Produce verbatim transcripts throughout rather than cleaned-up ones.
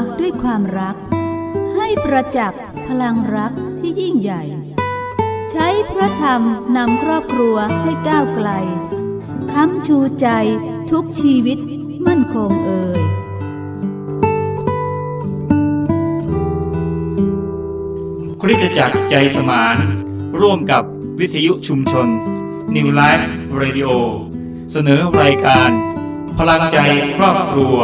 ด้วยความรักให้ประจักษ์พลังรักที่ยิ่งใหญ่ใช้พระธรรมนำครอบครัวให้ก้าวไกลค้ำชูใจทุกชีวิตมั่นคงเอ่ยคริสตจักรใจสมานร่วมกับวิทยุชุมชน New Life Radio เสนอรายการพลังใจครอบครัว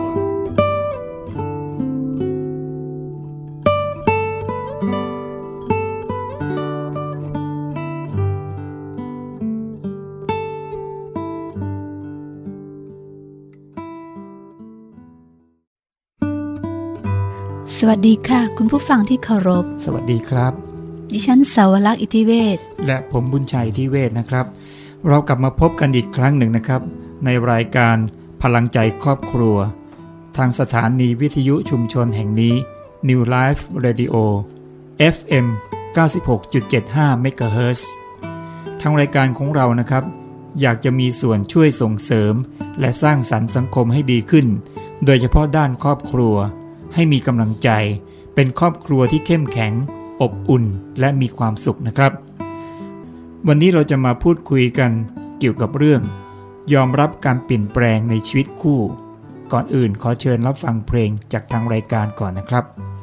สวัสดีค่ะคุณผู้ฟังที่เคารพสวัสดีครับดิฉันสาวรักษ์อิทธิเวชและผมบุญชัยอิทธิเวชนะครับเรากลับมาพบกันอีกครั้งหนึ่งนะครับในรายการพลังใจครอบครัวทางสถานีวิทยุชุมชนแห่งนี้ New Life Radio เอฟ เอ็ม เก้าสิบหกจุดเจ็ดห้า เมกะเฮิรตซ์ ทางรายการของเรานะครับอยากจะมีส่วนช่วยส่งเสริมและสร้างสรรค์สังคมให้ดีขึ้นโดยเฉพาะด้านครอบครัวให้มีกำลังใจเป็นครอบครัวที่เข้มแข็งอบอุ่นและมีความสุขนะครับวันนี้เราจะมาพูดคุยกันเกี่ยวกับเรื่องยอมรับการเปลี่ยนแปลงในชีวิตคู่ก่อนอื่นขอเชิญรับฟังเพลงจากทางรายการก่อนนะครับ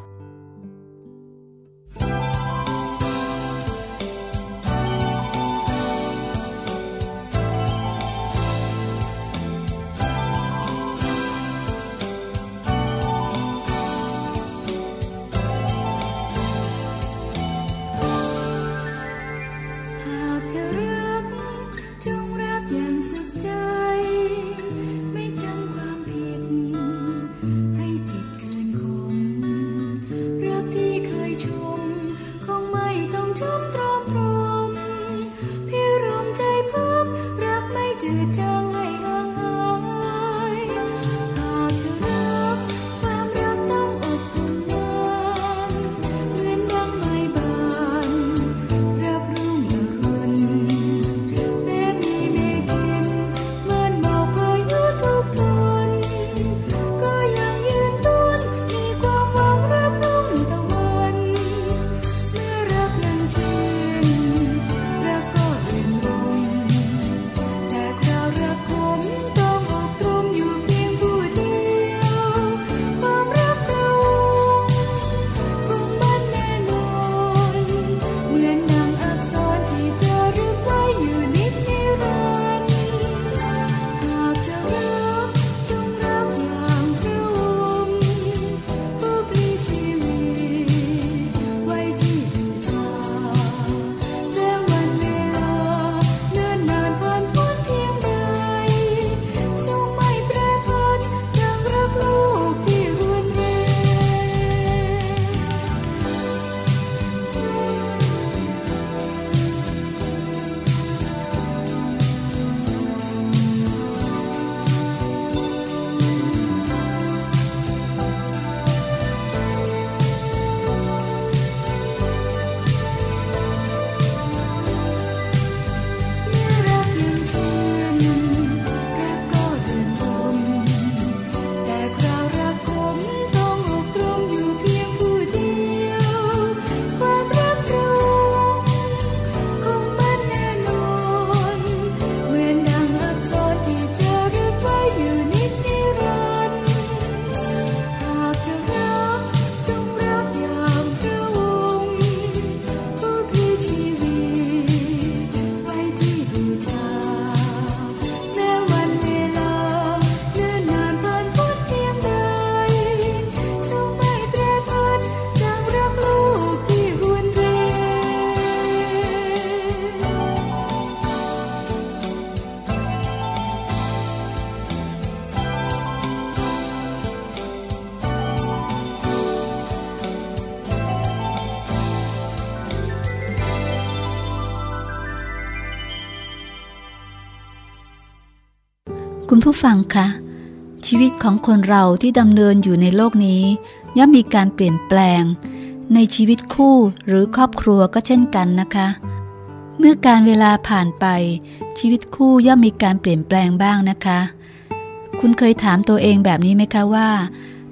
คุณผู้ฟังคะชีวิตของคนเราที่ดำเนินอยู่ในโลกนี้ย่อมมีการเปลี่ยนแปลงในชีวิตคู่หรือครอบครัวก็เช่นกันนะคะเมื่อการเวลาผ่านไปชีวิตคู่ย่อมมีการเปลี่ยนแปลงบ้างนะคะคุณเคยถามตัวเองแบบนี้ไหมคะว่า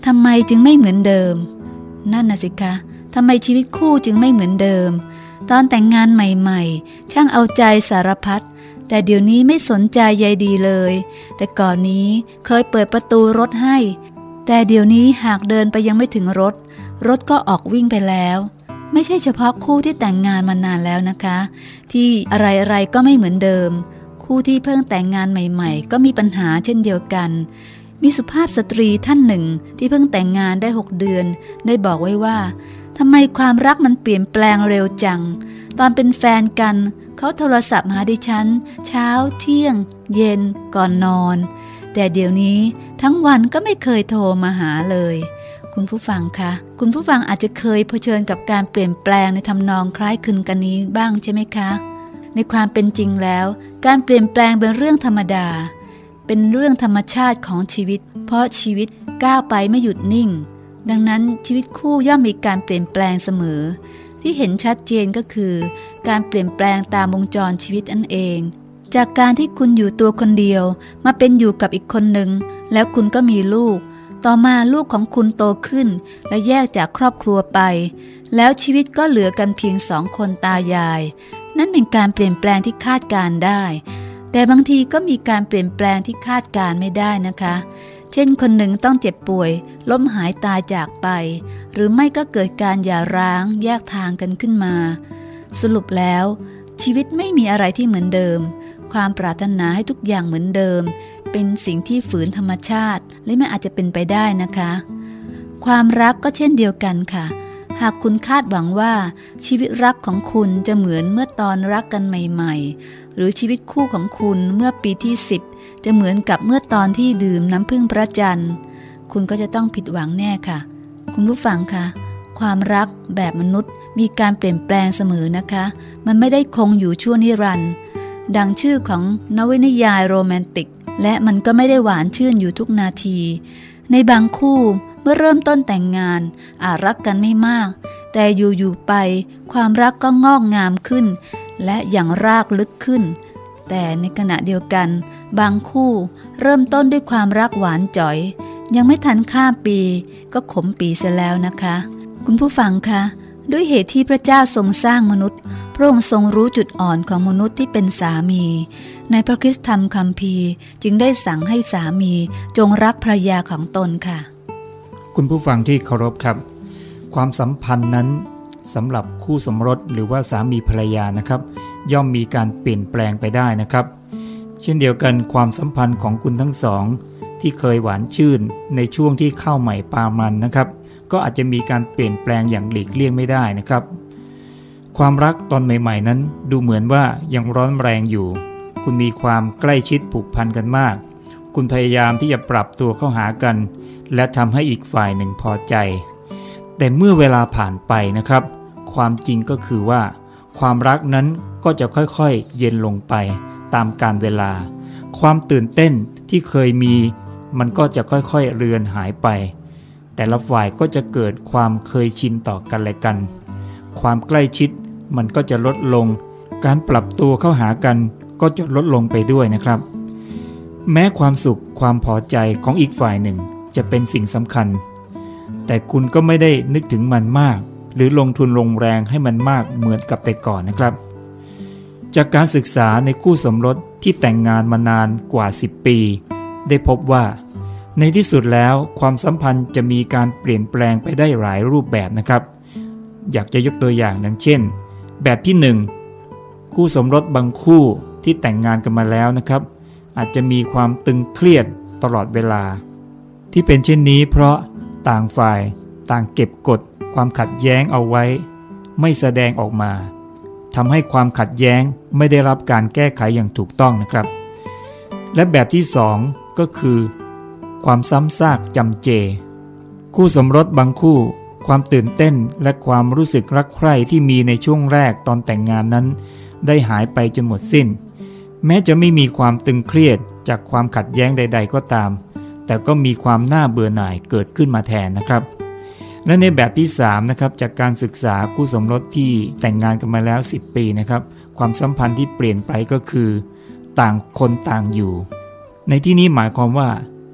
ทำไมจึงไม่เหมือนเดิมนั่นน่ะสิคะทำไมชีวิตคู่จึงไม่เหมือนเดิมตอนแต่งงานใหม่ๆช่างเอาใจสารพัดแต่เดี๋ยวนี้ไม่สนใจใยดีเลยแต่ก่อนนี้เคยเปิดประตูรถให้แต่เดี๋ยวนี้หากเดินไปยังไม่ถึงรถรถก็ออกวิ่งไปแล้วไม่ใช่เฉพาะคู่ที่แต่งงานมานานแล้วนะคะที่อะไรๆก็ไม่เหมือนเดิมคู่ที่เพิ่งแต่งงานใหม่ๆก็มีปัญหาเช่นเดียวกันมีสุภาพสตรีท่านหนึ่งที่เพิ่งแต่งงานได้หกเดือนได้บอกไว้ว่าทำไมความรักมันเปลี่ยนแปลงเร็วจังตอนเป็นแฟนกันเขาโทรศัพท์หาดิฉันเช้าเที่ยงเย็นก่อนนอนแต่เดี๋ยวนี้ทั้งวันก็ไม่เคยโทรมาหาเลยคุณผู้ฟังคะคุณผู้ฟังอาจจะเคยเผชิญกับการเปลี่ยนแปลงในทำนองคล้ายคลึงกันนี้บ้างใช่ไหมคะในความเป็นจริงแล้วการเปลี่ยนแปลงเป็นเรื่องธรรมดาเป็นเรื่องธรรมชาติของชีวิตเพราะชีวิตก้าวไปไม่หยุดนิ่งดังนั้นชีวิตคู่ย่อมมีการเปลี่ยนแปลงเสมอที่เห็นชัดเจนก็คือการเปลี่ยนแปลงตามวงจรชีวิตนั่นเองจากการที่คุณอยู่ตัวคนเดียวมาเป็นอยู่กับอีกคนหนึ่งแล้วคุณก็มีลูกต่อมาลูกของคุณโตขึ้นและแยกจากครอบครัวไปแล้วชีวิตก็เหลือกันเพียงสองคนตายายนั่นเป็นการเปลี่ยนแปลงที่คาดการได้แต่บางทีก็มีการเปลี่ยนแปลงที่คาดการไม่ได้นะคะเช่นคนหนึ่งต้องเจ็บป่วยล้มหายตายจากไปหรือไม่ก็เกิดการหย่าร้างแยกทางกันขึ้นมาสรุปแล้วชีวิตไม่มีอะไรที่เหมือนเดิมความปรารถนาให้ทุกอย่างเหมือนเดิมเป็นสิ่งที่ฝืนธรรมชาติและไม่อาจจะเป็นไปได้นะคะความรักก็เช่นเดียวกันค่ะหากคุณคาดหวังว่าชีวิตรักของคุณจะเหมือนเมื่อตอนรักกันใหม่ๆหรือชีวิตคู่ของคุณเมื่อปีที่สิบจะเหมือนกับเมื่อตอนที่ดื่มน้ำผึ้งพระจันทร์คุณก็จะต้องผิดหวังแน่ค่ะคุณผู้ฟังคะความรักแบบมนุษย์มีการเปลี่ยนแปลงเสมอนะคะมันไม่ได้คงอยู่ชั่วนิรันดร์ดังชื่อของนวนิยายโรแมนติกและมันก็ไม่ได้หวานชื่นอยู่ทุกนาทีในบางคู่เมื่อเริ่มต้นแต่งงานอาจรักกันไม่มากแต่อยู่ๆไปความรักก็งอกงามขึ้นและอย่างรากลึกขึ้นแต่ในขณะเดียวกันบางคู่เริ่มต้นด้วยความรักหวานจ๋อยยังไม่ทันข้ามปีก็ขมปีเสียแล้วนะคะคุณผู้ฟังคะด้วยเหตุที่พระเจ้าทรงสร้างมนุษย์พระองค์ทรงรู้จุดอ่อนของมนุษย์ที่เป็นสามีในพระคริสตธรรมคัมภีร์จึงได้สั่งให้สามีจงรักภรรยาของตนค่ะคุณผู้ฟังที่เคารพครับความสัมพันธ์นั้นสำหรับคู่สมรสหรือว่าสามีภรรยานะครับย่อมมีการเปลี่ยนแปลงไปได้นะครับเช่นเดียวกันความสัมพันธ์ของคุณทั้งสองที่เคยหวานชื่นในช่วงที่เข้าใหม่ปามันนะครับก็อาจจะมีการเปลี่ยนแปลงอย่างหลีกเลี่ยงไม่ได้นะครับความรักตอนใหม่ๆนั้นดูเหมือนว่ายังร้อนแรงอยู่คุณมีความใกล้ชิดผูกพันกันมากคุณพยายามที่จะปรับตัวเข้าหากันและทำให้อีกฝ่ายหนึ่งพอใจแต่เมื่อเวลาผ่านไปนะครับความจริงก็คือว่าความรักนั้นก็จะค่อยๆเย็นลงไปตามกาลเวลาความตื่นเต้นที่เคยมีมันก็จะค่อยๆเรือนหายไปแต่ละฝ่ายก็จะเกิดความเคยชินต่อกันและกันความใกล้ชิดมันก็จะลดลงการปรับตัวเข้าหากันก็จะลดลงไปด้วยนะครับแม้ความสุขความพอใจของอีกฝ่ายหนึ่งจะเป็นสิ่งสำคัญแต่คุณก็ไม่ได้นึกถึงมันมากหรือลงทุนลงแรงให้มันมากเหมือนกับแต่ก่อนนะครับจากการศึกษาในคู่สมรสที่แต่งงานมานานกว่าสิบปีได้พบว่าในที่สุดแล้วความสัมพันธ์จะมีการเปลี่ยนแปลงไปได้หลายรูปแบบนะครับอยากจะยกตัวอย่างดังเช่นแบบที่หนึ่งคู่สมรสบางคู่ที่แต่งงานกันมาแล้วนะครับอาจจะมีความตึงเครียดตลอดเวลาที่เป็นเช่นนี้เพราะต่างฝ่ายต่างเก็บกดความขัดแย้งเอาไว้ไม่แสดงออกมาทำให้ความขัดแย้งไม่ได้รับการแก้ไขอย่างถูกต้องนะครับและแบบที่สองก็คือความซ้ำซากจำเจคู่สมรสบางคู่ความตื่นเต้นและความรู้สึกรักใคร่ที่มีในช่วงแรกตอนแต่งงานนั้นได้หายไปจนหมดสิ้นแม้จะไม่มีความตึงเครียดจากความขัดแย้งใดๆก็ตามแต่ก็มีความน่าเบื่อหน่ายเกิดขึ้นมาแทนนะครับและในแบบที่สามนะครับจากการศึกษาคู่สมรสที่แต่งงานกันมาแล้วสิบปีนะครับความสัมพันธ์ที่เปลี่ยนไปก็คือต่างคนต่างอยู่ในที่นี้หมายความว่า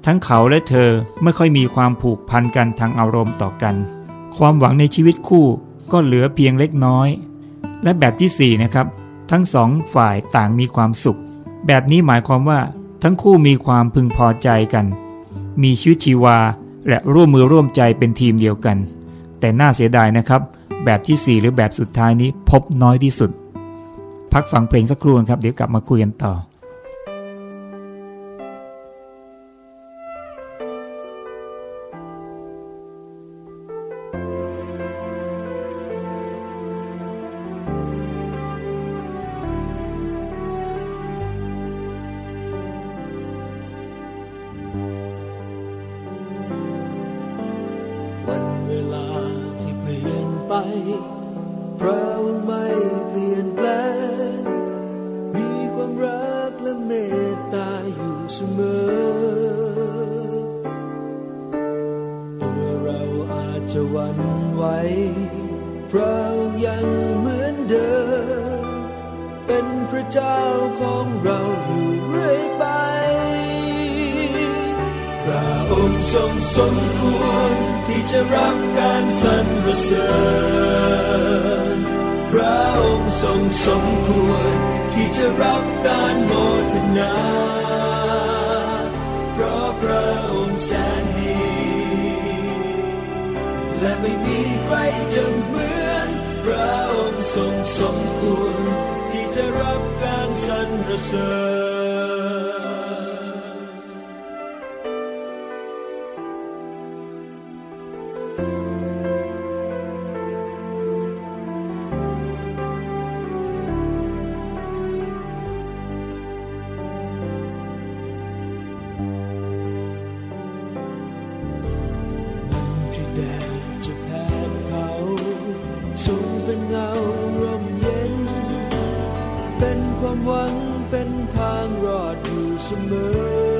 ทั้งเขาและเธอไม่ค่อยมีความผูกพันกันทางอารมณ์ต่อกันความหวังในชีวิตคู่ก็เหลือเพียงเล็กน้อยและแบบที่สี่นะครับทั้งสองฝ่ายต่างมีความสุขแบบนี้หมายความว่าทั้งคู่มีความพึงพอใจกันมีชีวิตชีวาและร่วมมือร่วมใจเป็นทีมเดียวกันแต่น่าเสียดายนะครับแบบที่สี่หรือแบบสุดท้ายนี้พบน้อยที่สุดพักฟังเพลงสักครู่ครับเดี๋ยวกลับมาคุยกันต่อพระองค์ไม่เปลี่ยนแปลงมีความรักและเมตตาอยู่เสมอตัวเราอาจจะหวั่นไหวพระองค์ยังเหมือนเดิมเป็นพระเจ้าของเราอยู่เรื่อยไปพระองค์ทรงสมควรที่จะรับการสรรเสริญพระองค์ทรงสมควรที่จะรับการโมทนาเพราะพระองค์แสนดีและไม่มีใครจะเหมือนพระองค์ทรงสมควรที่จะรับการสรรเสริญหวังเป็นทางรอดอยู่เสมอ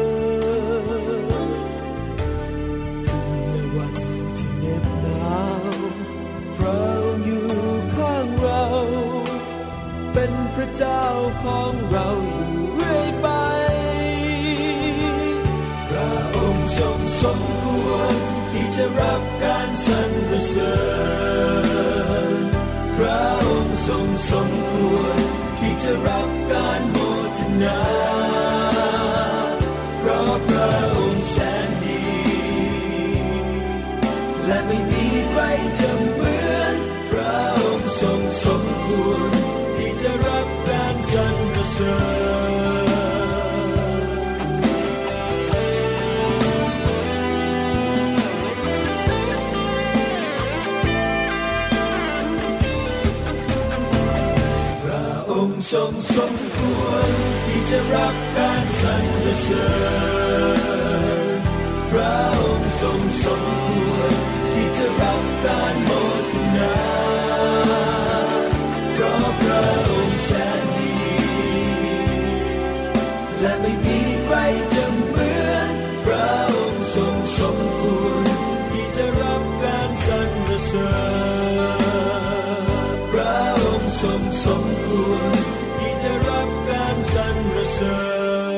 ในวันที่เหน็บหนาวพระองค์อยู่ข้างเราเป็นพระเจ้าของเราอยู่เรื่อยไปพระองค์ทรงสมควรที่จะรับการสรรเสริญพระองค์ทรงสมควรที่จะรับการโมทนาเพราะพระองค์แสนดีและไม่มีใครจะเหมือนพระองค์ทรงสมควรที่จะรับการสรรเสริญทรงสมควรที่จะรับการสรรเสริญพระองค์ทรงสมควรที่จะรับการโมทนาเพราะพระองค์แสนดีและไม่มีใครจะเหมือนพระองค์ทรงสมควรที่จะรับการสรรเสริญพระองค์ทรงสมควรจะรับการสรรเสริญ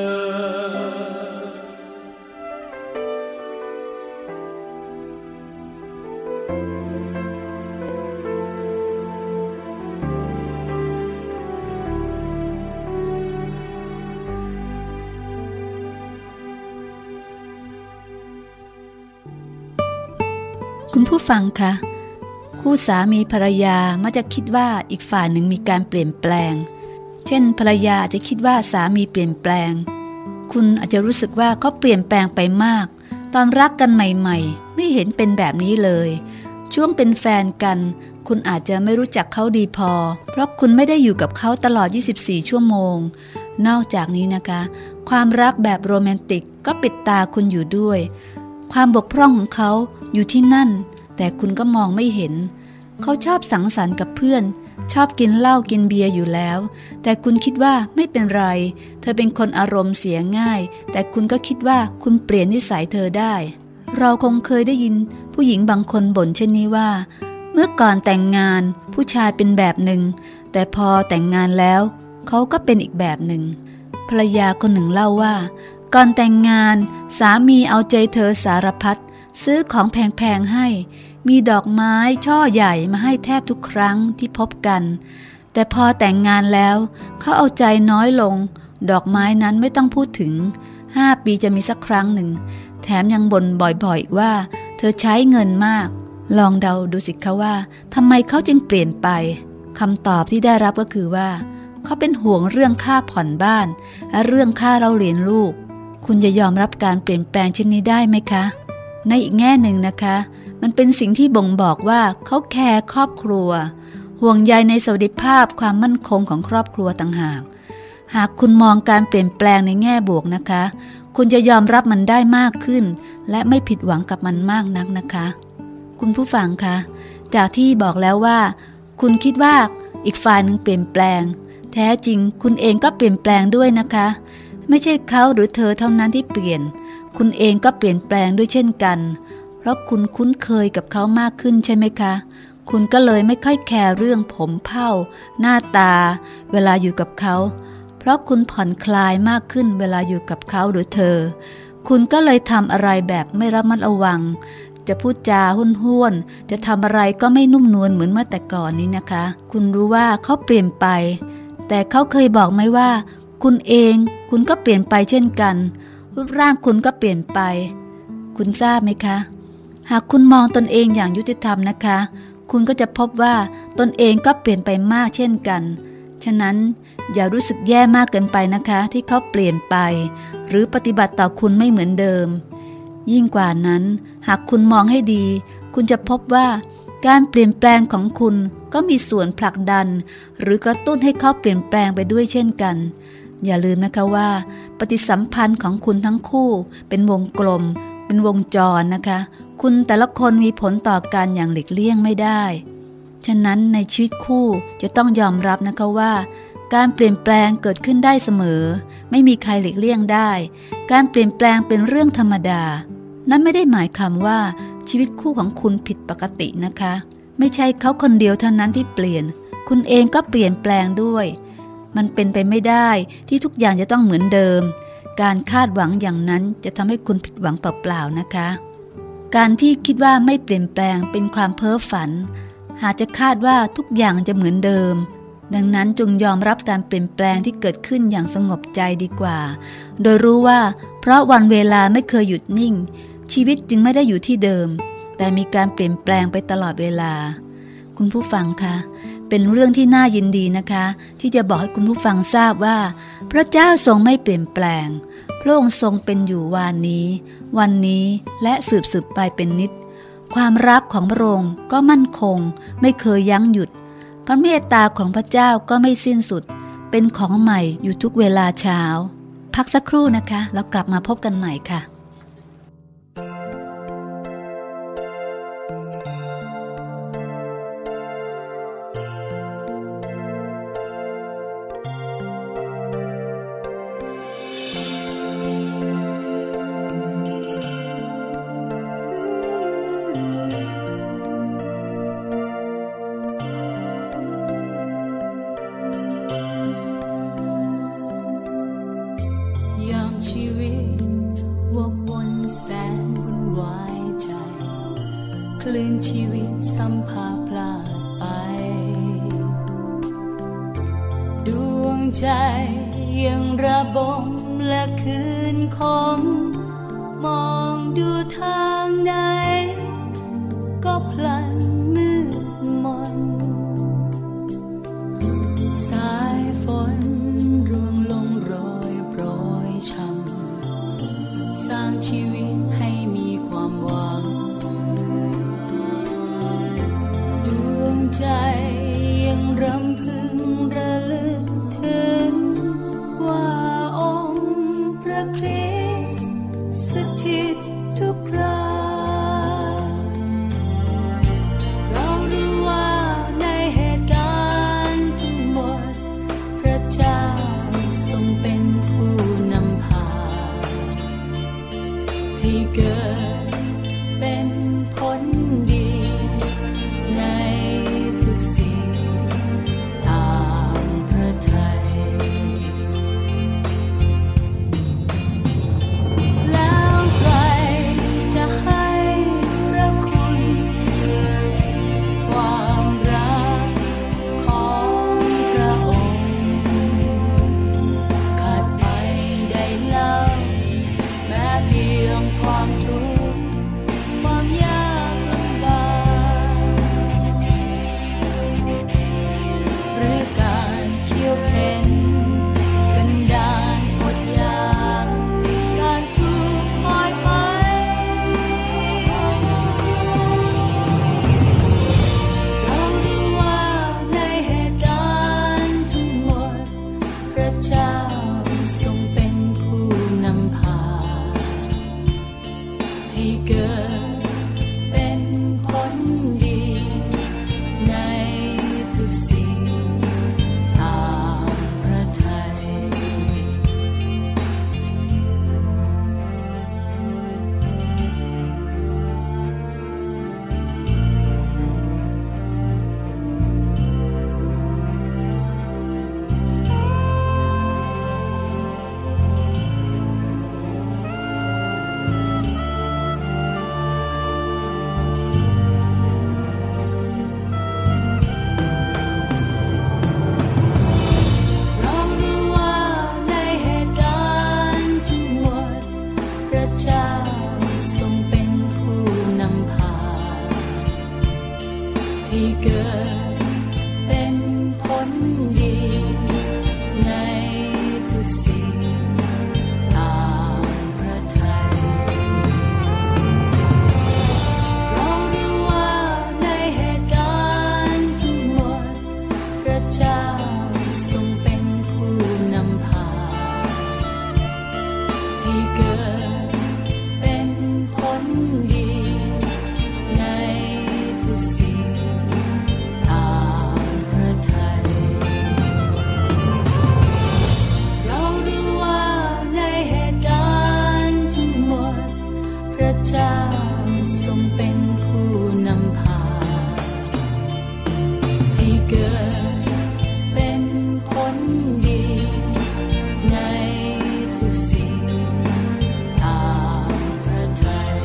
คุณผู้ฟังคะคู่สามีภรรยามักจะคิดว่าอีกฝ่ายหนึ่งมีการเปลี่ยนแปลงเช่นภรรยาจะคิดว่าสามีเปลี่ยนแปลงคุณอาจจะรู้สึกว่าเขาเปลี่ยนแปลงไปมากตอนรักกันใหม่ๆไม่เห็นเป็นแบบนี้เลยช่วงเป็นแฟนกันคุณอาจจะไม่รู้จักเขาดีพอเพราะคุณไม่ได้อยู่กับเขาตลอดยี่สิบสี่ชั่วโมงนอกจากนี้นะคะความรักแบบโรแมนติกก็ปิดตาคุณอยู่ด้วยความบกพร่องของเขาอยู่ที่นั่นแต่คุณก็มองไม่เห็นเขาชอบสังสรรค์กับเพื่อนชอบกินเหล้ากินเบียร์อยู่แล้วแต่คุณคิดว่าไม่เป็นไรเธอเป็นคนอารมณ์เสียง่ายแต่คุณก็คิดว่าคุณเปลี่ยนนิสัยเธอได้เราคงเคยได้ยินผู้หญิงบางคนบ่นเช่นนี้ว่าเมื่อก่อนแต่งงานผู้ชายเป็นแบบหนึ่งแต่พอแต่งงานแล้วเขาก็เป็นอีกแบบหนึ่งภรรยาคนหนึ่งเล่าว่าก่อนแต่งงานสามีเอาใจเธอสารพัดซื้อของแพงๆให้มีดอกไม้ช่อใหญ่มาให้แทบทุกครั้งที่พบกันแต่พอแต่งงานแล้วเขาเอาใจน้อยลงดอกไม้นั้นไม่ต้องพูดถึงห้าปีจะมีสักครั้งหนึ่งแถมยังบ่นบ่อยๆว่าเธอใช้เงินมากลองเดาดูสิคะว่าทำไมเขาจึงเปลี่ยนไปคำตอบที่ได้รับก็คือว่าเขาเป็นห่วงเรื่องค่าผ่อนบ้านและเรื่องค่าเราเรียนลูกคุณจะยอมรับการเปลี่ยนแปลงเช่นนี้ได้ไหมคะในอีกแง่หนึ่งนะคะมันเป็นสิ่งที่บ่งบอกว่าเขาแคร์ครอบครัวห่วงใยในสวัสดิภาพความมั่นคงของครอบครัวต่างหากหากคุณมองการเปลี่ยนแปลงในแง่บวกนะคะคุณจะยอมรับมันได้มากขึ้นและไม่ผิดหวังกับมันมากนักนะคะคุณผู้ฟังคะจากที่บอกแล้วว่าคุณคิดว่าอีกฝ่ายหนึ่งเปลี่ยนแปลงแท้จริงคุณเองก็เปลี่ยนแปลงด้วยนะคะไม่ใช่เขาหรือเธอเท่านั้นที่เปลี่ยนคุณเองก็เปลี่ยนแปลงด้วยเช่นกันเพราะคุณคุ้นเคยกับเขามากขึ้นใช่ไหมคะคุณก็เลยไม่ค่อยแคร์เรื่องผมเผ้าหน้าตาเวลาอยู่กับเขาเพราะคุณผ่อนคลายมากขึ้นเวลาอยู่กับเขาหรือเธอคุณก็เลยทำอะไรแบบไม่ระมัดระวังจะพูดจาห้วนๆจะทำอะไรก็ไม่นุ่มนวลเหมือนเมื่อแต่ก่อนนี้นะคะคุณรู้ว่าเขาเปลี่ยนไปแต่เขาเคยบอกไหมว่าคุณเองคุณก็เปลี่ยนไปเช่นกันรูปร่างคุณก็เปลี่ยนไปคุณทราบไหมคะหากคุณมองตนเองอย่างยุติธรรมนะคะคุณก็จะพบว่าตนเองก็เปลี่ยนไปมากเช่นกันฉะนั้นอย่ารู้สึกแย่มากเกินไปนะคะที่เขาเปลี่ยนไปหรือปฏิบัติต่อคุณไม่เหมือนเดิมยิ่งกว่านั้นหากคุณมองให้ดีคุณจะพบว่าการเปลี่ยนแปลงของคุณก็มีส่วนผลักดันหรือกระตุ้นให้เขาเปลี่ยนแปลงไปด้วยเช่นกันอย่าลืมนะคะว่าปฏิสัมพันธ์ของคุณทั้งคู่เป็นวงกลมเป็นวงจรนะคะคุณแต่ละคนมีผลต่อกันอย่างหลีกเลี่ยงไม่ได้ฉะนั้นในชีวิตคู่จะต้องยอมรับนะคะว่าการเปลี่ยนแปลงเกิดขึ้นได้เสมอไม่มีใครหลีกเลี่ยงได้การเปลี่ยนแปลงเป็นเรื่องธรรมดานั่นไม่ได้หมายความว่าชีวิตคู่ของคุณผิดปกตินะคะไม่ใช่เขาคนเดียวเท่านั้นที่เปลี่ยนคุณเองก็เปลี่ยนแปลงด้วยมันเป็นไปไม่ได้ที่ทุกอย่างจะต้องเหมือนเดิมการคาดหวังอย่างนั้นจะทำให้คุณผิดหวังเปล่าๆนะคะการที่คิดว่าไม่เปลี่ยนแปลงเป็นความเพ้อฝันหากจะคาดว่าทุกอย่างจะเหมือนเดิมดังนั้นจงยอมรับการเปลี่ยนแปลงที่เกิดขึ้นอย่างสงบใจดีกว่าโดยรู้ว่าเพราะวันเวลาไม่เคยหยุดนิ่งชีวิตจึงไม่ได้อยู่ที่เดิมแต่มีการเปลี่ยนแปลงไปตลอดเวลาคุณผู้ฟังคะเป็นเรื่องที่น่ายินดีนะคะที่จะบอกให้คุณผู้ฟังทราบว่าพระเจ้าทรงไม่เปลี่ยนแปลงพระองค์ทรงเป็นอยู่วานนี้วันนี้และสืบสืบไปเป็นนิจความรักของพระองค์ก็มั่นคงไม่เคยยั้งหยุดพระเมตตาของพระเจ้าก็ไม่สิ้นสุดเป็นของใหม่อยู่ทุกเวลาเช้าพักสักครู่นะคะแล้วกลับมาพบกันใหม่ค่ะคลื่นชีวิตสัมพาพลาดไปดวงใจยังระบมและคืนคมมองดูทางไหนก็พลันมืดมนสายฝนร่วงลงโรยโปรยช่ำสร้างชีวิตให้มีความหวังใจยังรำพึงระลึกถึงว่าองค์พระคริสต์สถิตทุกคราเรารู้ว่าในเหตุการณ์ทั้งหมดพระเจ้าทรงเป็นผู้นำพาให้เกิดเป็นผลดีในตให้เกิดเป็นผลดีในทุกสิ่งตามพระทัยเรารู้ว่าในเหตุการณ์ทั้งหมดพระเจ้าทรงเป็นผู้นำพาให้เกิดเป็นผลดีในทุกสิ่งตามพระทัยเรารู้ว่าในเหตุการณ์ทั้งหมดพระเจ้าทรงเป็นผู้นำพาให้เกิดเป็นผลดีในทุกสิ่งตามพระทัย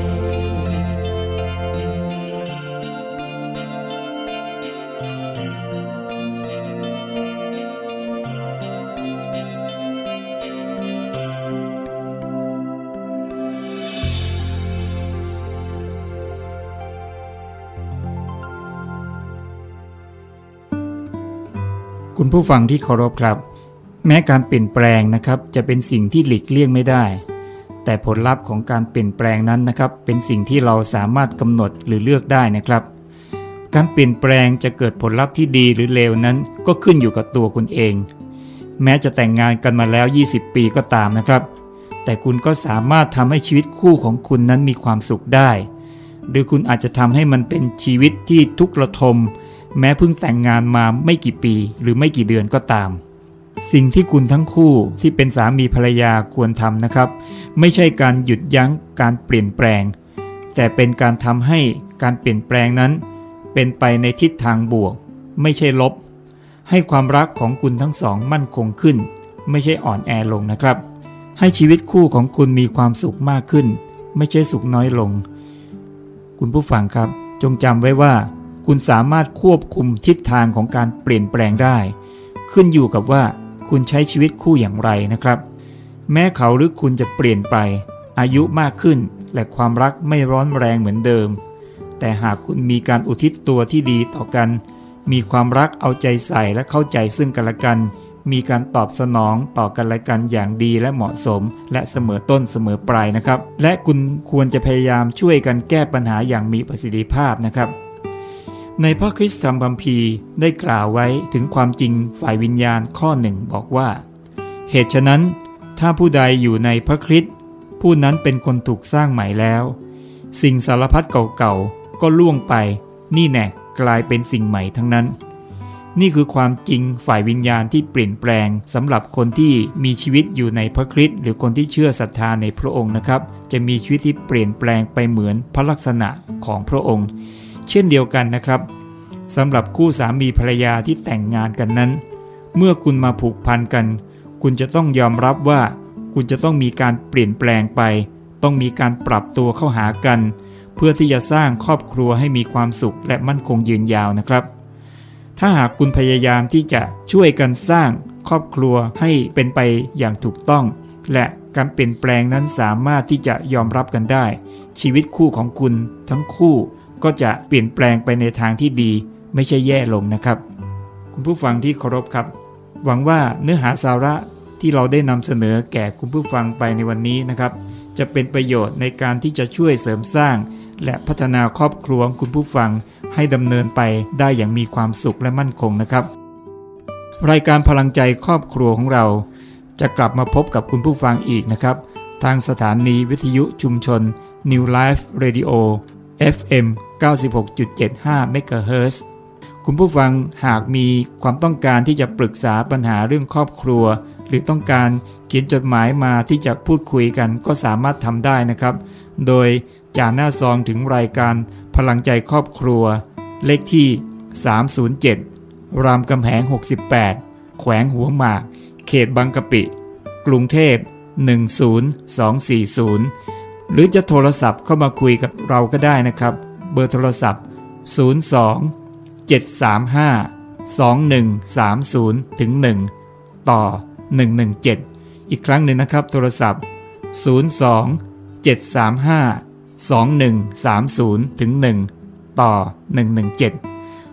คุณผู้ฟังที่เคารพครับแม้การเปลี่ยนแปลงนะครับจะเป็นสิ่งที่หลีกเลี่ยงไม่ได้แต่ผลลัพธ์ของการเปลี่ยนแปลงนั้นนะครับเป็นสิ่งที่เราสามารถกำหนดหรือเลือกได้นะครับการเปลี่ยนแปลงจะเกิดผลลัพธ์ที่ดีหรือเลวนั้นก็ขึ้นอยู่กับตัวคุณเองแม้จะแต่งงานกันมาแล้วยี่สิบปีก็ตามนะครับแต่คุณก็สามารถทำให้ชีวิตคู่ของคุณนั้นมีความสุขได้หรือคุณอาจจะทำให้มันเป็นชีวิตที่ทุกข์ระทมแม้เพิ่งแต่งงานมาไม่กี่ปีหรือไม่กี่เดือนก็ตามสิ่งที่คุณทั้งคู่ที่เป็นสามีภรรยาควรทำนะครับไม่ใช่การหยุดยั้งการเปลี่ยนแปลงแต่เป็นการทำให้การเปลี่ยนแปลงนั้นเป็นไปในทิศทางบวกไม่ใช่ลบให้ความรักของคุณทั้งสองมั่นคงขึ้นไม่ใช่อ่อนแอลงนะครับให้ชีวิตคู่ของคุณมีความสุขมากขึ้นไม่ใช่สุขน้อยลงคุณผู้ฟังครับจงจำไว้ว่าคุณสามารถควบคุมทิศทางของการเปลี่ยนแปลงได้ขึ้นอยู่กับว่าคุณใช้ชีวิตคู่อย่างไรนะครับแม้เขาหรือคุณจะเปลี่ยนไปอายุมากขึ้นและความรักไม่ร้อนแรงเหมือนเดิมแต่หากคุณมีการอุทิศตัวที่ดีต่อกันมีความรักเอาใจใส่และเข้าใจซึ่งกันและกันมีการตอบสนองต่อกันและกันอย่างดีและเหมาะสมและเสมอต้นเสมอปลายนะครับและคุณควรจะพยายามช่วยกันแก้ปัญหาอย่างมีประสิทธิภาพนะครับในพระคริสตธรรมคัมภีร์ได้กล่าวไว้ถึงความจริงฝ่ายวิญญาณข้อหนึ่งบอกว่าเหตุฉะนั้นถ้าผู้ใดอยู่ในพระคริสต์ผู้นั้นเป็นคนถูกสร้างใหม่แล้วสิ่งสารพัดเก่าๆก็ล่วงไปนี่แน่กลายเป็นสิ่งใหม่ทั้งนั้นนี่คือความจริงฝ่ายวิญญาณที่เปลี่ยนแปลงสำหรับคนที่มีชีวิตอยู่ในพระคริสต์หรือคนที่เชื่อศรัทธาในพระองค์นะครับจะมีชีวิตที่เปลี่ยนแปลงไปเหมือนพระลักษณะของพระองค์เช่นเดียวกันนะครับสำหรับคู่สามีภรรยาที่แต่งงานกันนั้นเมื่อคุณมาผูกพันกันคุณจะต้องยอมรับว่าคุณจะต้องมีการเปลี่ยนแปลงไปต้องมีการปรับตัวเข้าหากันเพื่อที่จะสร้างครอบครัวให้มีความสุขและมั่นคงยืนยาวนะครับถ้าหากคุณพยายามที่จะช่วยกันสร้างครอบครัวให้เป็นไปอย่างถูกต้องและการเปลี่ยนแปลงนั้นสามารถที่จะยอมรับกันได้ชีวิตคู่ของคุณทั้งคู่ก็จะเปลี่ยนแปลงไปในทางที่ดีไม่ใช่แย่ลงนะครับคุณผู้ฟังที่เคารพครับหวังว่าเนื้อหาสาระที่เราได้นำเสนอแก่คุณผู้ฟังไปในวันนี้นะครับจะเป็นประโยชน์ในการที่จะช่วยเสริมสร้างและพัฒนาครอบครัวของคุณผู้ฟังให้ดำเนินไปได้อย่างมีความสุขและมั่นคงนะครับรายการพลังใจครอบครัวของเราจะกลับมาพบกับคุณผู้ฟังอีกนะครับทางสถานีวิทยุชุมชน New Life Radio เอฟ เอ็ม เก้าสิบหกจุดเจ็ดห้า เมกะเฮิรตซ์ คุณผู้ฟังหากมีความต้องการที่จะปรึกษาปัญหาเรื่องครอบครัวหรือต้องการเขียนจดหมายมาที่จะพูดคุยกันก็สามารถทำได้นะครับโดยจ่าหน้าซองถึงรายการพลังใจครอบครัวเลขที่สามศูนย์เจ็ดรามคำแหงหกสิบแปดแขวงหัวหมากเขตบางกะปิกรุงเทพหนึ่งศูนย์สองสี่ศูนย์หรือจะโทรศัพท์เข้ามาคุยกับเราก็ได้นะครับเบอร์โทรศัพท์ศูนย์ สอง เจ็ด สาม ห้า สอง หนึ่ง สาม ศูนย์ ถึง หนึ่งต่อหนึ่งหนึ่งเจ็ดอีกครั้งหนึ่งนะครับโทรศัพท์ศูนย์ สอง เจ็ด สาม ห้า สอง หนึ่ง สาม ศูนย์ ถึง หนึ่งต่อหนึ่งหนึ่งเจ็ด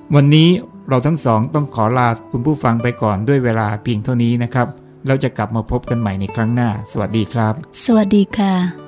วันนี้เราทั้งสองต้องขอลาคุณผู้ฟังไปก่อนด้วยเวลาเพียงเท่านี้นะครับแล้วจะกลับมาพบกันใหม่ในครั้งหน้าสวัสดีครับสวัสดีค่ะ